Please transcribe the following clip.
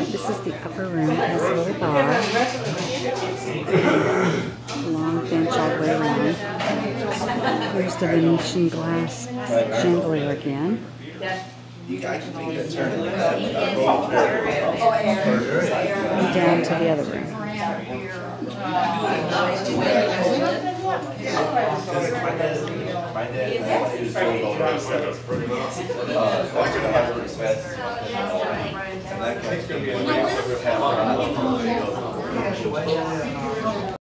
This is the upper room. It has a little bar. Long bench all the way around. Here's the Venetian glass chandelier again. And down to the other room.